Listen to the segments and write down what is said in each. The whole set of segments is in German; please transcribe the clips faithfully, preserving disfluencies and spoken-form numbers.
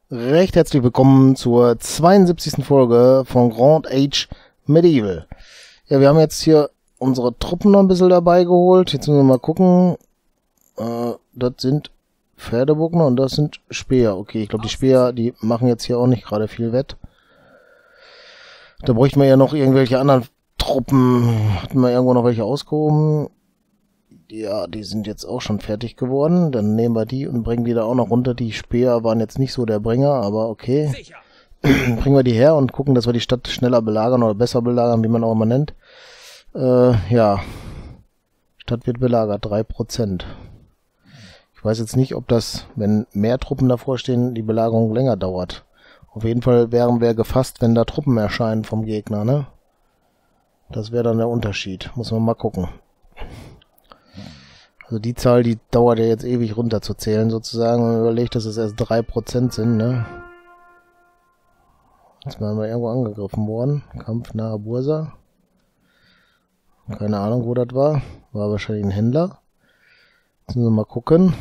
Recht herzlich willkommen zur zweiundsiebzigsten Folge von Grand Age Medieval. Ja, wir haben jetzt hier unsere Truppen noch ein bisschen dabei geholt. Jetzt müssen wir mal gucken. Äh, das sind Pferdebogner und das sind Speer. Okay, ich glaube, die Speer, die machen jetzt hier auch nicht gerade viel wett. Da bräuchten wir ja noch irgendwelche anderen Truppen. Hatten wir irgendwo noch welche ausgehoben? Ja, die sind jetzt auch schon fertig geworden. Dann nehmen wir die und bringen die da auch noch runter. Die Speer waren jetzt nicht so der Bringer, aber okay. Bringen wir die her und gucken, dass wir die Stadt schneller belagern oder besser belagern, wie man auch immer nennt. Äh, ja. Stadt wird belagert, drei Prozent. Ich weiß jetzt nicht, ob das, wenn mehr Truppen davor stehen, die Belagerung länger dauert. Auf jeden Fall wären wir gefasst, wenn da Truppen erscheinen vom Gegner, ne? Das wäre dann der Unterschied. Muss man mal gucken. Also die Zahl, die dauert ja jetzt ewig runterzuzählen sozusagen. Und man überlegt, dass es erst drei Prozent sind, ne? Jetzt waren wir irgendwo angegriffen worden. Kampf nahe Bursa. Keine Ahnung, wo das war. War wahrscheinlich ein Händler. Jetzt müssen wir mal gucken.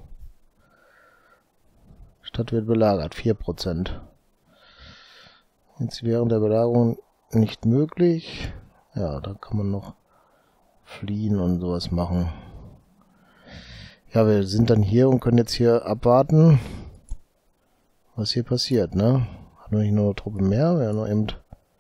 Stadt wird belagert, vier Prozent. Jetzt während der Belagerung nicht möglich. Ja, da kann man noch fliehen und sowas machen. Ja, wir sind dann hier und können jetzt hier abwarten, was hier passiert, ne? Hat noch nicht nur eine Truppe mehr, wir haben noch eben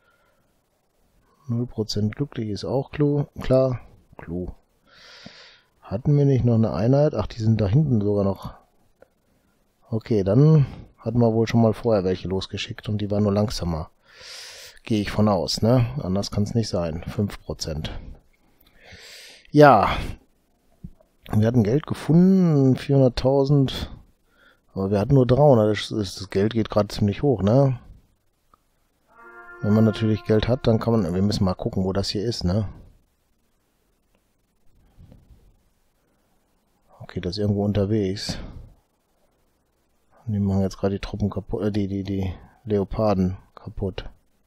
null Prozent glücklich, ist auch klar. Klar, Clou. Hatten wir nicht noch eine Einheit? Ach, die sind da hinten sogar noch. Okay, dann hatten wir wohl schon mal vorher welche losgeschickt und die waren nur langsamer. Gehe ich von aus, ne? Anders kann es nicht sein. fünf Prozent. Ja. Wir hatten Geld gefunden, vierhunderttausend, aber wir hatten nur dreihundert, das, das Geld geht gerade ziemlich hoch, ne? Wenn man natürlich Geld hat, dann kann man, wir müssen mal gucken, wo das hier ist, ne? Okay, das ist irgendwo unterwegs. Die machen jetzt gerade die Truppen kaputt, äh, die, die, die Leoparden kaputt.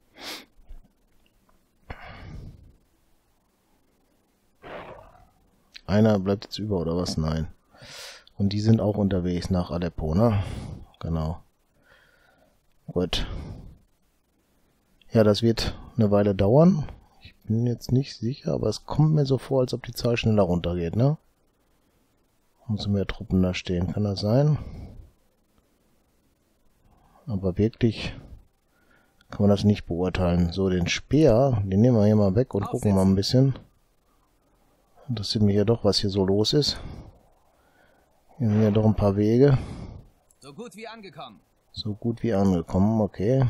Einer bleibt jetzt über, oder was? Nein. Und die sind auch unterwegs nach Aleppo, ne? Genau. Gut. Ja, das wird eine Weile dauern. Ich bin jetzt nicht sicher, aber es kommt mir so vor, als ob die Zahl schneller runtergeht, ne? Umso mehr Truppen da stehen. Kann das sein? Aber wirklich kann man das nicht beurteilen. So, den Speer, den nehmen wir hier mal weg und gucken mal ein bisschen. Interessiert mich ja doch, was hier so los ist. Hier sind ja doch ein paar Wege. So gut wie angekommen. So gut wie angekommen, okay.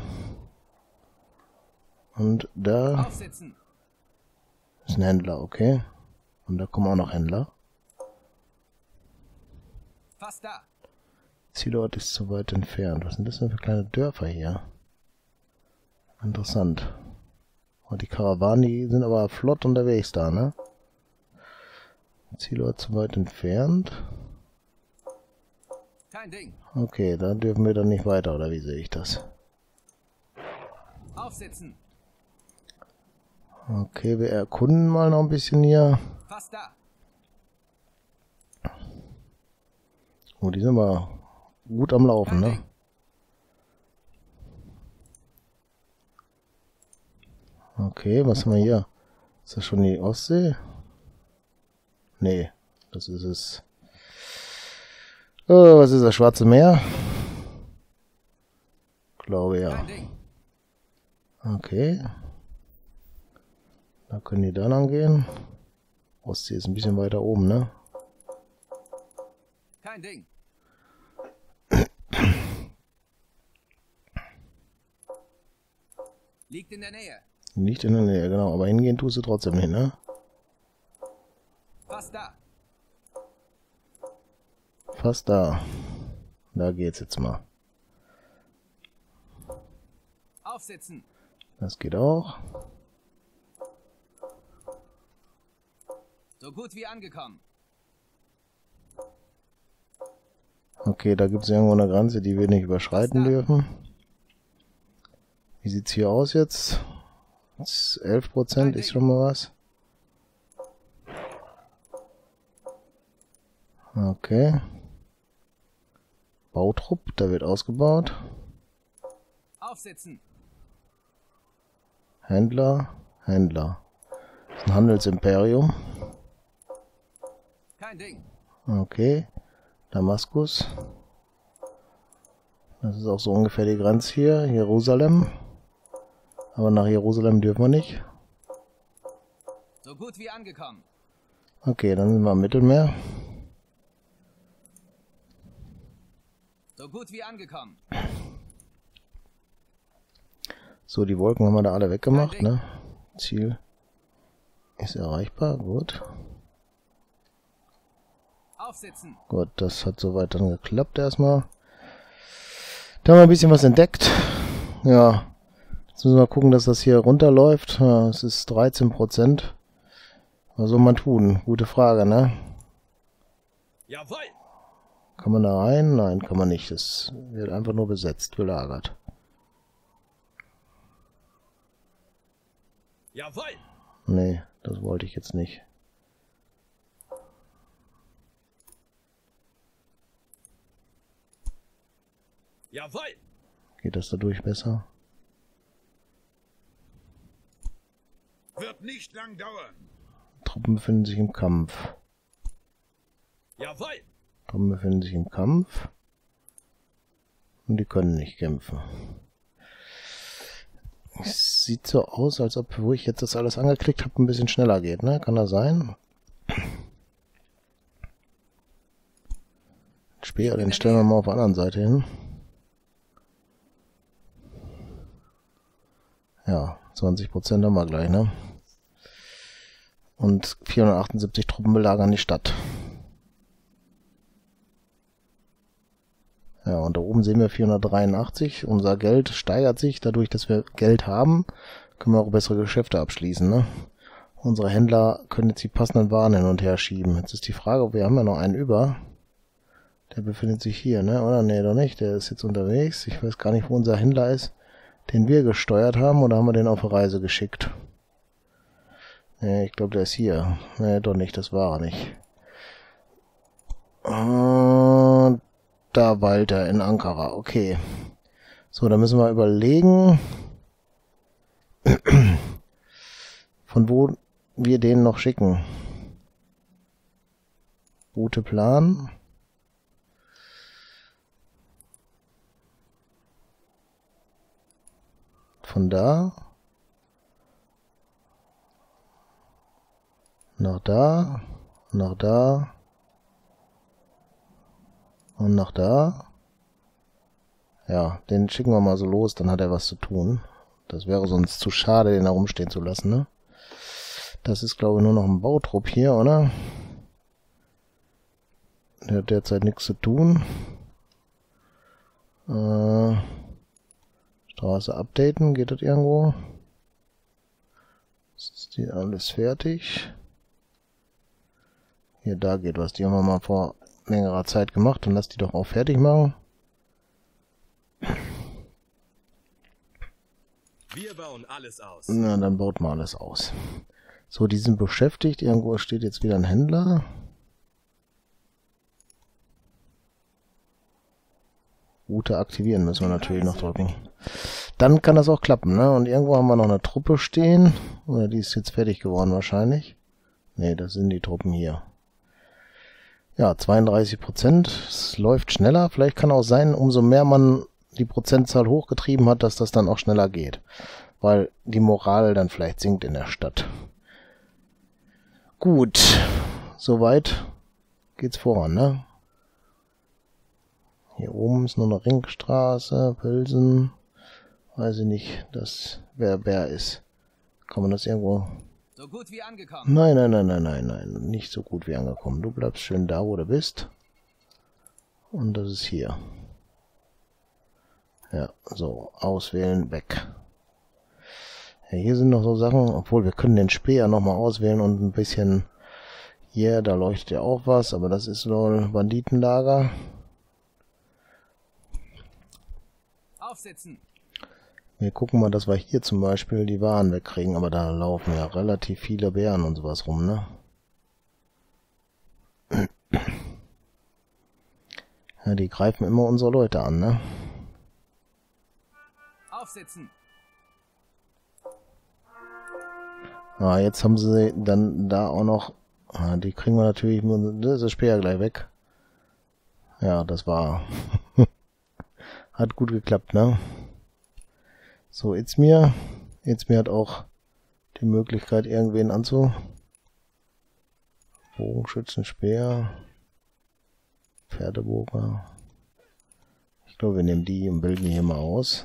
Und da Aufsitzen. ist ein Händler, okay. Und da kommen auch noch Händler. Fast da. Zielort ist zu weit entfernt. Was sind das denn für kleine Dörfer hier? Interessant. Und die Karawanen, die sind aber flott unterwegs da, ne? Zielort zu weit entfernt. Kein Ding. Okay, da dürfen wir dann nicht weiter, oder wie sehe ich das? Aufsitzen. Okay, wir erkunden mal noch ein bisschen hier. Fast da. Oh, die sind aber gut am Laufen, ne? Okay, was haben wir hier? Ist das schon die Ostsee? Nee, das ist es. Oh, was ist das? Schwarze Meer? Glaube ja. Okay. Da können die da lang gehen. Ostsee ist ein bisschen weiter oben, ne? Kein Ding. Liegt in der Nähe. Nicht in der Nähe, genau. Aber hingehen tust du trotzdem nicht, ne? Fast da. Fast da. Da geht's jetzt mal. Aufsitzen. Das geht auch. So gut wie angekommen. Okay, da gibt es irgendwo eine Grenze, die wir nicht überschreiten dürfen. Wie sieht's hier aus jetzt? elf Prozent ist schon mal was. Okay. Bautrupp, da wird ausgebaut. Aufsetzen. Händler, Händler. Das ist ein Handelsimperium. Kein Ding. Okay. Damaskus. Das ist auch so ungefähr die Grenze hier. Jerusalem. Aber nach Jerusalem dürfen wir nicht. So gut wie angekommen. Okay, dann sind wir am Mittelmeer. So gut wie angekommen. So, die Wolken haben wir da alle weggemacht, ne? Ziel ist erreichbar, gut. Aufsetzen. Gut, das hat soweit dann geklappt erstmal. Da haben wir ein bisschen was entdeckt. Ja, jetzt müssen wir gucken, dass das hier runterläuft. Ja, es ist dreizehn Prozent. Was soll man tun? Gute Frage, ne? Jawohl. Kann man da rein? Nein, kann man nicht. Es wird einfach nur besetzt, belagert. Jawohl. Nee, das wollte ich jetzt nicht. Jawohl. Geht das dadurch besser? Wird nicht lang dauern. Truppen befinden sich im Kampf. Jawohl. Truppen befinden sich im Kampf. Und die können nicht kämpfen. Es sieht so aus, als ob, wo ich jetzt das alles angeklickt habe, ein bisschen schneller geht, ne? Kann das sein? Den Speer, den stellen wir mal auf der anderen Seite hin. Ja, zwanzig Prozent haben wir gleich, ne? Und vierhundertachtundsiebzig Truppen belagern die Stadt. Ja, und da oben sehen wir vierhundertdreiundachtzig. Unser Geld steigert sich. Dadurch, dass wir Geld haben, können wir auch bessere Geschäfte abschließen, ne? Unsere Händler können jetzt die passenden Waren hin und her schieben. Jetzt ist die Frage, wir haben ja noch einen über. Der befindet sich hier, ne? Oder? Nee, doch nicht. Der ist jetzt unterwegs. Ich weiß gar nicht, wo unser Händler ist, den wir gesteuert haben. Oder haben wir den auf eine Reise geschickt? Nee, ich glaube, der ist hier. Nee, doch nicht. Das war er nicht. Und da Walter in Ankara. Okay. So, da müssen wir überlegen, von wo wir den noch schicken. Routeplan. Von da nach da, nach da und nach da. Ja, den schicken wir mal so los, dann hat er was zu tun. Das wäre sonst zu schade, den da rumstehen zu lassen, ne? Das ist, glaube ich, nur noch ein Bautrupp hier, oder? Der hat derzeit nichts zu tun. Äh, Straße updaten, geht das irgendwo? Ist die alles fertig? Hier, da geht was. Die haben wir mal vor längerer Zeit gemacht. Dann lass die doch auch fertig machen. Wir bauen alles aus. Na, dann baut mal alles aus. So, die sind beschäftigt. Irgendwo steht jetzt wieder ein Händler. Route aktivieren müssen wir natürlich noch drücken. Dann kann das auch klappen, ne? Und irgendwo haben wir noch eine Truppe stehen. Oder die ist jetzt fertig geworden wahrscheinlich. Ne, das sind die Truppen hier. Ja, zweiunddreißig Prozent. Es läuft schneller. Vielleicht kann auch sein, umso mehr man die Prozentzahl hochgetrieben hat, dass das dann auch schneller geht. Weil die Moral dann vielleicht sinkt in der Stadt. Gut. Soweit geht's voran, ne? Hier oben ist nur eine Ringstraße, Pilsen. Weiß ich nicht, dass wer wer ist. Kann man das irgendwo... So gut wie angekommen. Nein, nein, nein, nein, nein, nein. Nicht so gut wie angekommen. Du bleibst schön da, wo du bist. Und das ist hier. Ja, so. Auswählen, weg. Ja, hier sind noch so Sachen, obwohl wir können den Speer nochmal auswählen und ein bisschen... Hier, da leuchtet ja auch was, aber das ist wohl Banditenlager. Aufsetzen. Wir gucken mal, dass wir hier zum Beispiel die Waren wegkriegen, aber da laufen ja relativ viele Bären und sowas rum, ne? Ja, die greifen immer unsere Leute an, ne? Aufsetzen. Ah, jetzt haben sie dann da auch noch... Ah, die kriegen wir natürlich... Das ist Speer gleich weg. Ja, das war... Hat gut geklappt, ne? So, Izmir. Izmir hat auch die Möglichkeit, irgendwen anzu... Bogenschützen, Speer... Pferdebogen. Ich glaube, wir nehmen die und bilden die hier mal aus.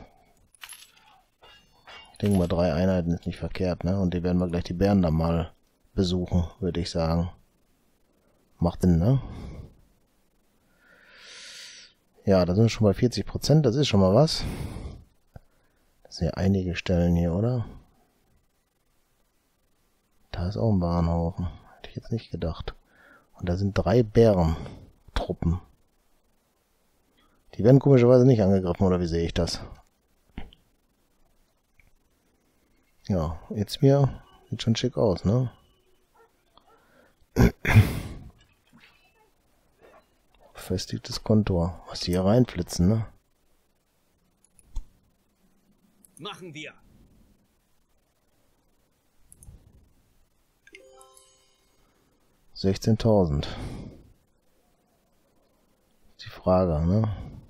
Ich denke mal, drei Einheiten ist nicht verkehrt, ne? Und die werden wir gleich die Bären dann mal besuchen, würde ich sagen. Macht Sinn, ne? Ja, da sind wir schon bei vierzig Prozent, das ist schon mal was. Das sind ja einige Stellen hier, oder? Da ist auch ein Bahnhaufen. Hätte ich jetzt nicht gedacht. Und da sind drei Bärentruppen. Die werden komischerweise nicht angegriffen, oder wie sehe ich das? Ja, jetzt mir sieht schon schick aus, ne? Befestigtes Kontor. Was die hier reinflitzen, ne? Machen wir. sechzehntausend. Die Frage, ne?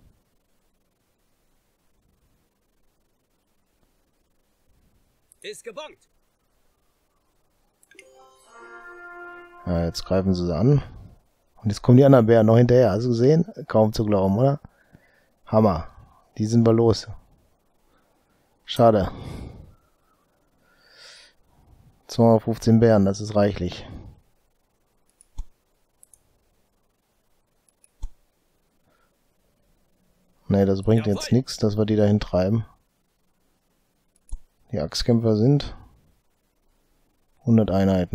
Ist gebongt. Ja, jetzt greifen sie sie an. Und jetzt kommen die anderen Bären noch hinterher. Hast du gesehen? Kaum zu glauben, oder? Hammer. Die sind wir los. Schade. zweihundertfünfzehn Bären, das ist reichlich. Ne, das bringt Jawohl. jetzt nichts, dass wir die dahin treiben. Die Axtkämpfer sind hundert Einheiten.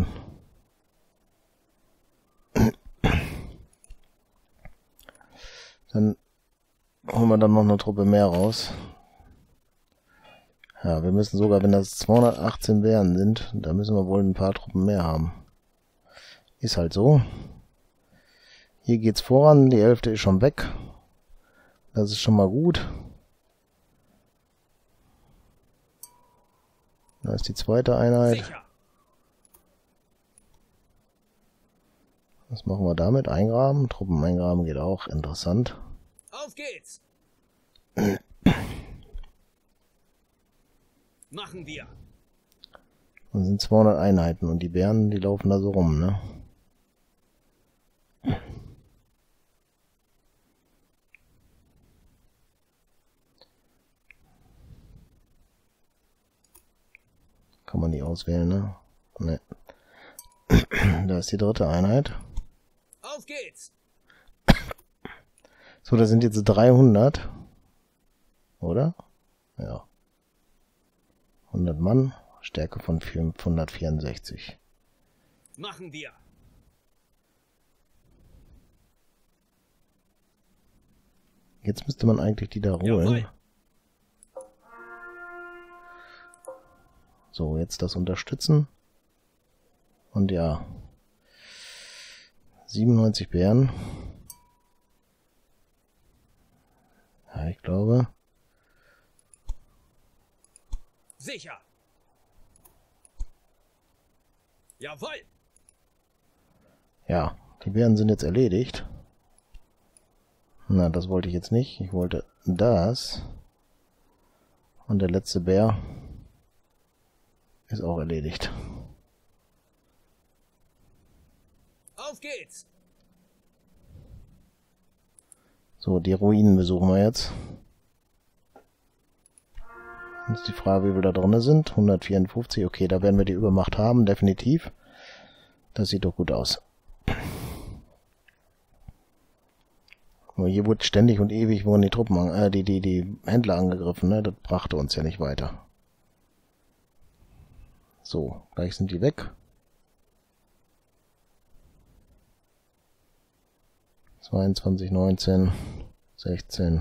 Dann holen wir dann noch eine Truppe mehr raus. Ja, wir müssen sogar, wenn das zweihundertachtzehn Bären sind, da müssen wir wohl ein paar Truppen mehr haben. Ist halt so. Hier geht's voran, die Hälfte ist schon weg. Das ist schon mal gut. Da ist die zweite Einheit. Sicher. Was machen wir damit? Eingraben? Truppen eingraben geht auch. Interessant. Auf geht's. Machen wir. Das sind zweihundert Einheiten und die Bären, die laufen da so rum, ne? Kann man die auswählen, ne? Ne. Da ist die dritte Einheit. Auf geht's. So, das sind jetzt dreihundert. Oder? Ja. hundert Mann. Stärke von fünfhundertvierundsechzig. Machen wir. Jetzt müsste man eigentlich die da holen. Jawohl. So, jetzt das unterstützen. Und ja. siebenundneunzig Bären. Ja, ich glaube. Sicher. Jawohl. Ja, die Bären sind jetzt erledigt. Na, das wollte ich jetzt nicht. Ich wollte das. Und der letzte Bär ist auch erledigt. Auf geht's. So, die Ruinen besuchen wir jetzt. Jetzt ist die Frage, wie wir da drin sind. hundertvierundfünfzig, okay, da werden wir die Übermacht haben, definitiv. Das sieht doch gut aus. Nur hier wurde ständig und ewig wurden die Truppen, an, äh, die, die, die Händler angegriffen, ne? Das brachte uns ja nicht weiter. So, gleich sind die weg. zweiundzwanzig, neunzehn, sechzehn,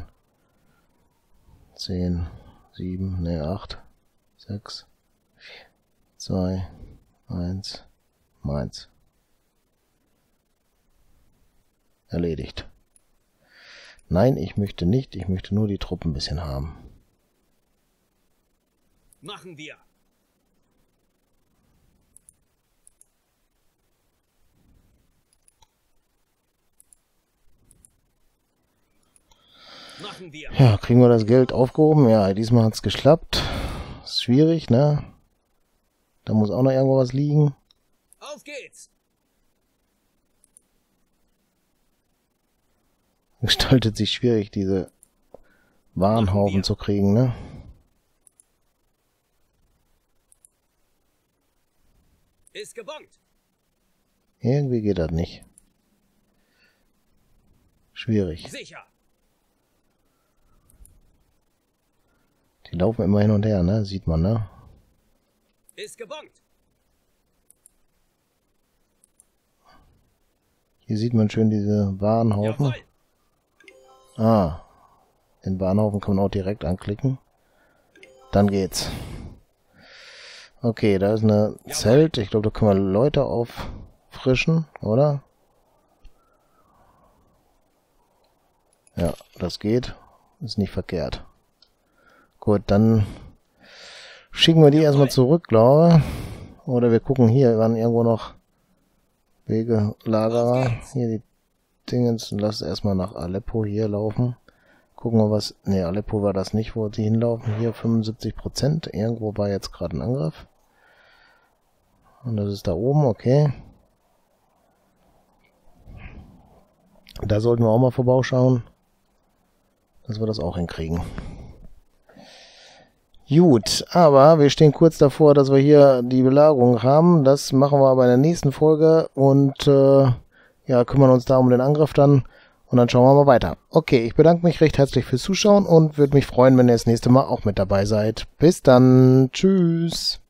zehn, sieben, ne, acht, sechs, vier, zwei, eins, eins. Erledigt. Nein, ich möchte nicht, ich möchte nur die Truppen ein bisschen haben. Machen wir. Machen wir. Ja, kriegen wir das Geld aufgehoben? Ja, diesmal hat's geklappt. Ist schwierig, ne? Da muss auch noch irgendwo was liegen. Auf geht's. Gestaltet sich schwierig, diese Warenhaufen zu kriegen, ne? Ist gebongt. Irgendwie geht das nicht. Schwierig. Sicher. Die laufen immer hin und her, ne? Sieht man, ne? Ist gebongt. Hier sieht man schön diese Warenhaufen. Jawohl. Ah. Den Warenhaufen kann man auch direkt anklicken. Dann geht's. Okay, da ist eine Zelt. Ich glaube, da können wir Leute auffrischen, oder? Ja, das geht. Ist nicht verkehrt. Gut, dann schicken wir die erstmal zurück, glaube ich. Oder wir gucken hier, waren irgendwo noch Wegelagerer. Hier die Dingens. Lass erstmal nach Aleppo hier laufen. Gucken wir was. Ne, Aleppo war das nicht, wo die hinlaufen. Hier fünfundsiebzig Prozent. Irgendwo war jetzt gerade ein Angriff. Und das ist da oben, okay. Da sollten wir auch mal vorbeischauen, dass wir das auch hinkriegen. Gut, aber wir stehen kurz davor, dass wir hier die Belagerung haben. Das machen wir aber in der nächsten Folge und äh, ja, kümmern uns da um den Angriff dann und dann schauen wir mal weiter. Okay, ich bedanke mich recht herzlich fürs Zuschauen und würde mich freuen, wenn ihr das nächste Mal auch mit dabei seid. Bis dann, tschüss.